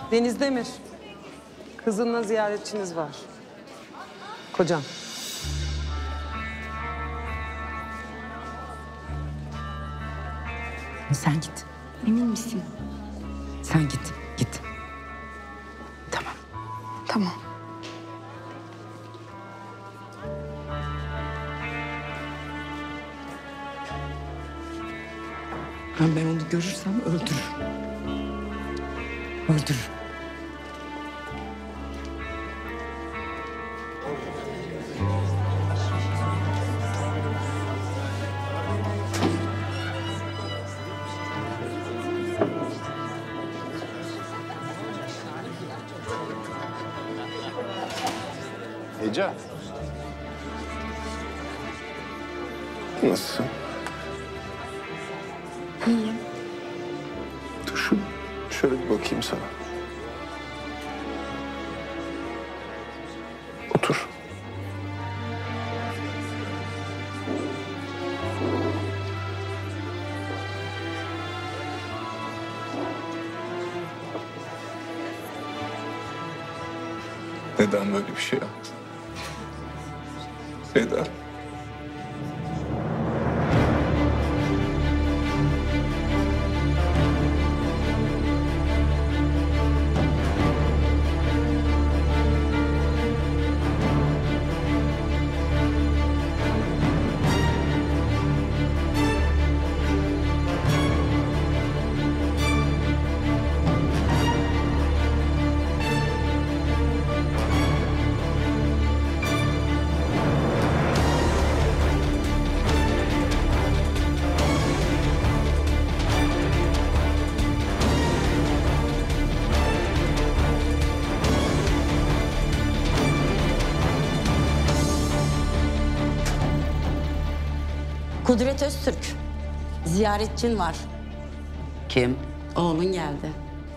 Deniz Demir. Kızınla ziyaretçiniz var. Kocam. Sen git. Emin misin? Sen git. Git. Tamam. Tamam. Ben onu görürsem öldürürüm. Öldürürüm. Ece. Nasılsın? İyiyim. Dur şöyle bir bakayım sana. Otur. Neden böyle bir şey yaptın? Neden? Kudret Öztürk. Ziyaretçin var. Kim? Oğlun geldi.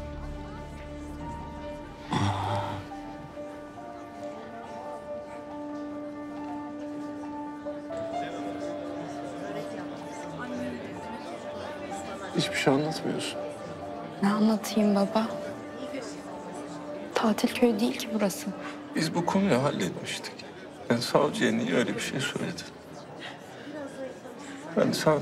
Hiçbir şey anlatmıyorsun. Ne anlatayım baba? Tatil köyü değil ki burası. Biz bu konuyu halletmiştik. Yani savcıya niye öyle bir şey söyledin? Yani sen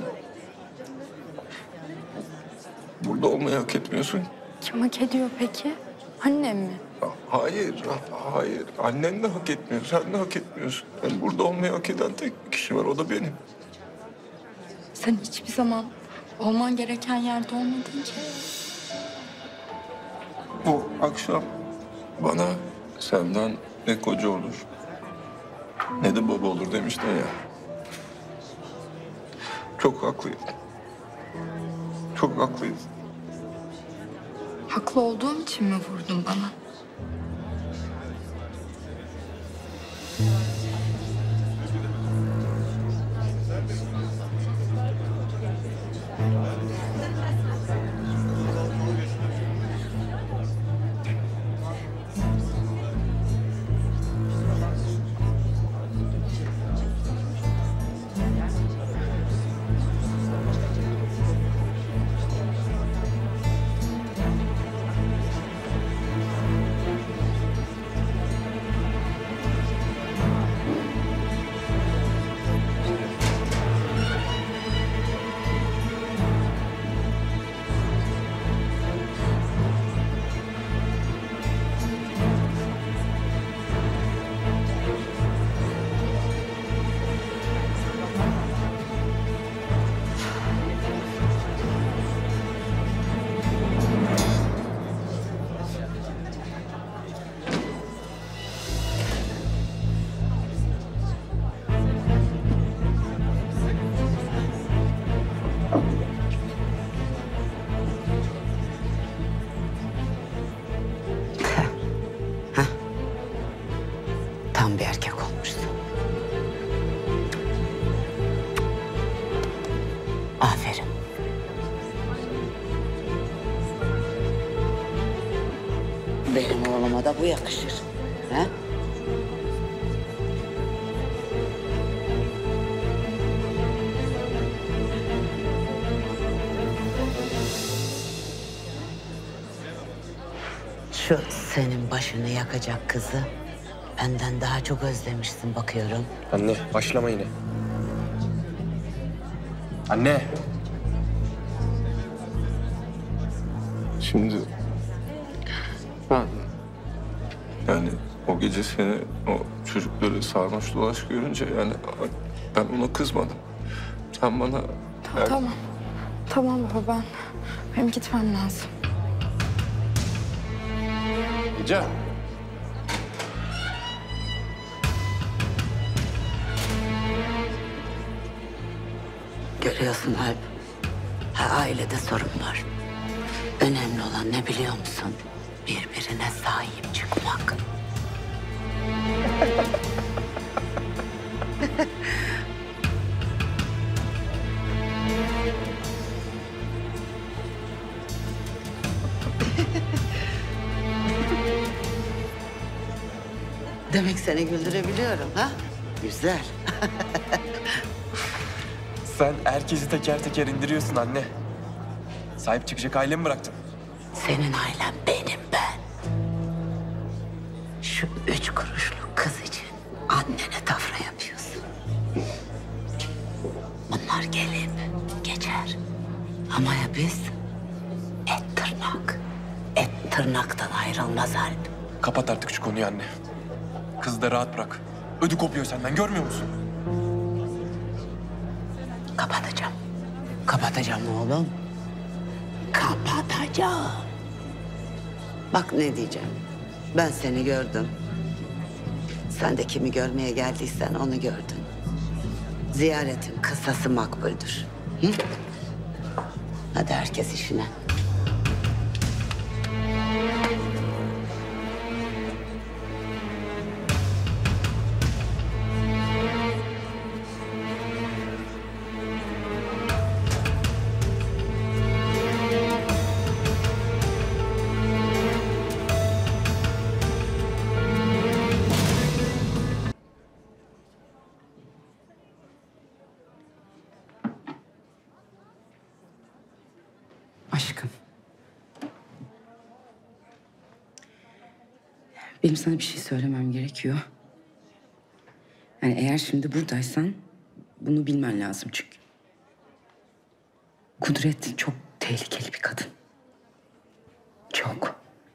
burada olmayı hak etmiyorsun. Kim hak ediyor peki? Annem mi? Hayır, hayır. Annen de hak etmiyor, sen de hak etmiyorsun. Yani burada olmayı hak eden tek bir kişi var, o da benim. Sen hiçbir zaman olman gereken yerde olmadın ki. Bu akşam bana senden ne koca olur, ne de baba olur demiştin ya. Çok haklıydın. Çok haklıydın. Haklı olduğum için mi vurdun bana? Tam bir erkek olmuşsun. Aferin. Benim oğluma da bu yakışır. Ha? Şu senin başını yakacak kızı benden daha çok özlemişsin bakıyorum. Anne başlama yine. Anne. Şimdi ben yani o gece seni o çocukları sarmaş dolaş görünce yani ben ona kızmadım. Sen bana Tamam. Tamam baba benim gitmem lazım. Ece. Görüyorsun Alp. Ailede sorun var. Önemli olan ne biliyor musun? Birbirine sahip çıkmak. Demek seni güldürebiliyorum ha? Güzel. Sen herkesi teker teker indiriyorsun anne. Sahip çıkacak aile mi bıraktın? Senin ailen benim ben. Şu 3 kuruşluk kız için annene tafra yapıyorsun. Bunlar gelip geçer. Ama ya biz? Et tırnak. Et tırnaktan ayrılmaz Alp. Kapat artık şu konuyu anne. Kızı da rahat bırak. Ödü kopuyor senden görmüyor musun? Kapatacağım. Kapatacağım oğlum. Kapatacağım. Bak ne diyeceğim. Ben seni gördüm. Sen de kimi görmeye geldiysen onu gördün. Ziyaretin kısası makbuldür. Hı? Hadi herkes işine. Aşkım. Benim sana bir şey söylemem gerekiyor. Yani eğer şimdi buradaysan bunu bilmen lazım çünkü. Kudret çok tehlikeli bir kadın. Çok.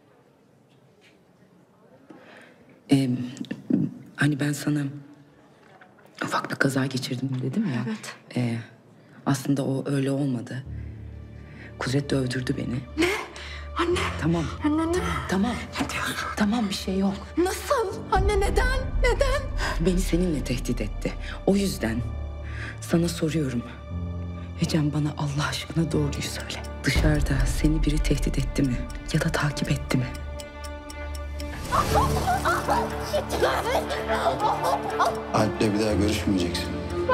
Hani ben sana ufak bir kaza geçirdim dedim ya. Evet. Aslında o öyle olmadı. Kudret dövdürdü beni. Ne? Anne. Tamam. Anne. Tamam. Tamam bir şey yok. Nasıl? Anne neden? Neden? Beni seninle tehdit etti. O yüzden sana soruyorum. Ecem bana Allah aşkına doğruyu söyle. Dışarıda seni biri tehdit etti mi? Ya da takip etti mi? Alp'le bir daha görüşmeyeceksin.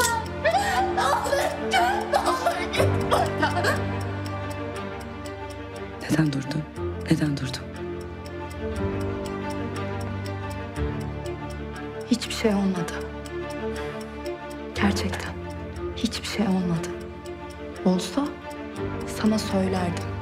Neden durdun? Neden durdun? Hiçbir şey olmadı. Gerçekten. Hiçbir şey olmadı. Olsa sana söylerdim.